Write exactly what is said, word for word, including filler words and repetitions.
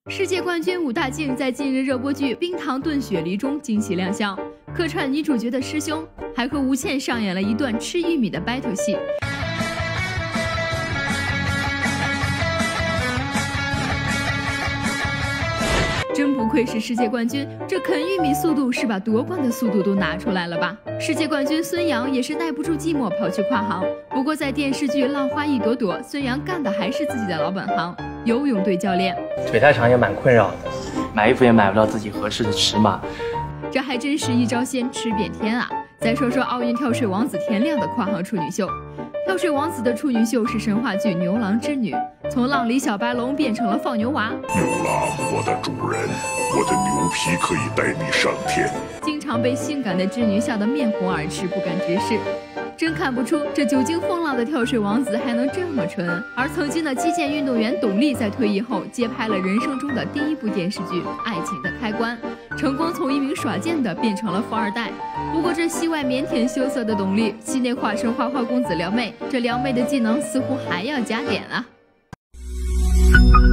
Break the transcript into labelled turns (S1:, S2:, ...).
S1: 世界冠军武大靖在近日热播剧《冰糖炖雪梨》中惊喜亮相，客串女主角的师兄，还和吴倩上演了一段吃玉米的 battle 戏。真不愧是世界冠军，这啃玉米速度是把夺冠的速度都拿出来了吧？世界冠军孙杨也是耐不住寂寞跑去跨行，不过在电视剧《浪花一朵朵》，孙杨干的还是自己的老本行——游泳队教练。
S2: 腿太长也蛮困扰的，
S3: 买衣服也买不到自己合适的尺码，
S1: 这还真是一招鲜吃遍天啊！再说说奥运跳水王子田亮的跨行处女秀。跳水王子的处女秀是神话剧《牛郎织女》，从浪里小白龙变成了放牛娃。
S4: 牛郎，我的主人，我的牛皮可以带你上天。
S1: 经常被性感的织女笑得面红耳赤，不敢直视。真看不出这久经风浪的跳水王子还能这么纯。而曾经的击剑运动员董力在退役后接拍了人生中的第一部电视剧《爱情的开关》，成功从一名耍剑的变成了富二代。不过这戏外腼腆羞涩的董力，戏内化身花花公子撩妹，这撩妹的技能似乎还要加点啊。